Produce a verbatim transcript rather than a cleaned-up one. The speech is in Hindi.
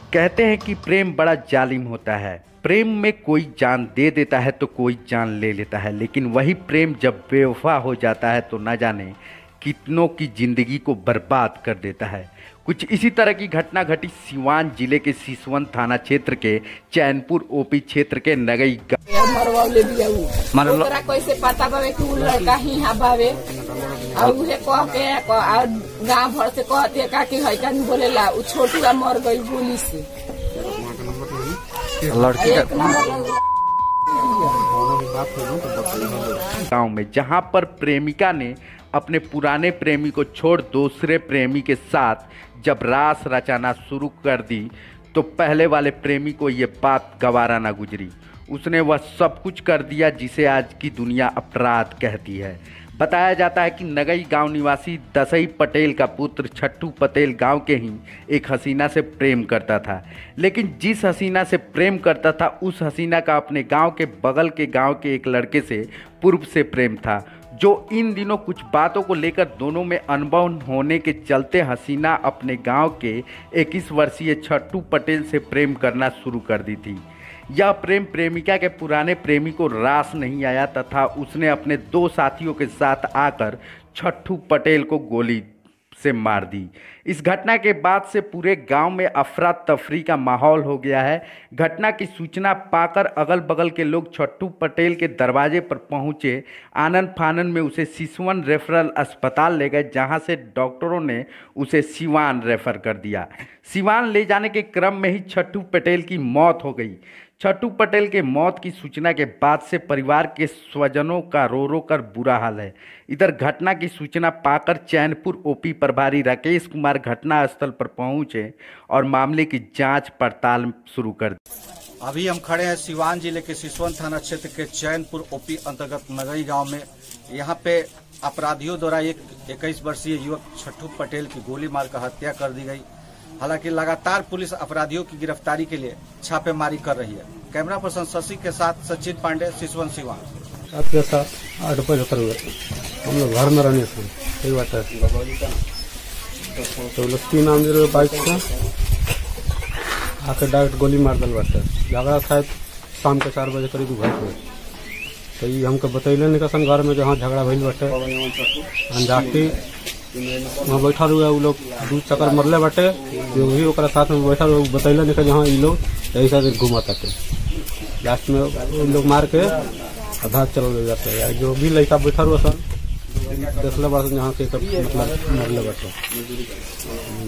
कहते हैं कि प्रेम बड़ा जालिम होता है। प्रेम में कोई जान दे देता है तो कोई जान ले लेता है, लेकिन वही प्रेम जब बेवफा हो जाता है तो न जाने कितनों की जिंदगी को बर्बाद कर देता है। कुछ इसी तरह की घटना घटी सिवान जिले के सिसवन थाना क्षेत्र के चैनपुर ओपी क्षेत्र के नगई मतलब कैसे पता बावे कि लड़का ही यहाँ बावे और उहे कह के गाँव भर से कहते का कि है बोलेला उ छोटू मर गई गोली से। लड़की गाँव में जहाँ पर प्रेमिका ने अपने पुराने प्रेमी को छोड़ दूसरे प्रेमी के साथ जब रास रचाना शुरू कर दी तो पहले वाले प्रेमी को ये बात गवारा ना गुजरी। उसने वह सब कुछ कर दिया जिसे आज की दुनिया अपराध कहती है। बताया जाता है कि नगई गांव निवासी दसई पटेल का पुत्र छट्टू पटेल गांव के ही एक हसीना से प्रेम करता था, लेकिन जिस हसीना से प्रेम करता था उस हसीना का अपने गांव के बगल के गांव के एक लड़के से पूर्व से प्रेम था, जो इन दिनों कुछ बातों को लेकर दोनों में अनबन होने के चलते हसीना अपने गांव के इक्कीस वर्षीय छट्टू पटेल से प्रेम करना शुरू कर दी थी। यह प्रेम प्रेमिका के पुराने प्रेमी को रास नहीं आया तथा उसने अपने दो साथियों के साथ आकर छट्टू पटेल को गोली से मार दी। इस घटना के बाद से पूरे गांव में अफरा तफरी का माहौल हो गया है। घटना की सूचना पाकर अगल बगल के लोग छट्टू पटेल के दरवाजे पर पहुंचे। आनन फानन में उसे सिसवन रेफरल अस्पताल ले गए, जहां से डॉक्टरों ने उसे सिवान रेफर कर दिया। सिवान ले जाने के क्रम में ही छट्टू पटेल की मौत हो गई। छट्टू पटेल के मौत की सूचना के बाद से परिवार के स्वजनों का रो रो कर बुरा हाल है। इधर घटना की सूचना पाकर चैनपुर ओपी प्रभारी राकेश कुमार घटना स्थल पर पहुंचे और मामले की जांच पड़ताल शुरू कर दी। अभी हम खड़े हैं सिवान जिले के सिसवन थाना क्षेत्र के चैनपुर ओपी अंतर्गत नगई गांव में। यहाँ पे अपराधियों द्वारा एक इक्कीस वर्षीय युवक छट्टू पटेल की गोली मारकर हत्या कर दी गई। हालांकि लगातार पुलिस अपराधियों की गिरफ्तारी के लिए छापेमारी कर रही है। कैमरा पर्सन शशि के साथ सचिन पांडे, सिसवन सिवान। आपके साथ आठ रुपये होते हुए हम लोग घर में रहने से सही बात है। तो लोग तीन आम जरूर बाइक से आके डायरेक्ट गोली मार दल बाटे। झगड़ा शायद शाम के चार बजे करीब घर पे तो ये हमको बतैले नहीं कसन घर में जहाँ झगड़ा भइल बाटे। जाके वहाँ बैठा हुआ वो लोग दू चक्कर मरले बाटे, जो भी ओकरा साथ में बैठा हुआ बतैले नहीं जहाँ ये लोग यही साथ घुमा ताटे। लास्ट में वो लोग मार के आधा चल जाते हैं। जो भी लड़का बैठा हुआ सन देखले बात जहाँ के मतलब मरले बाटे।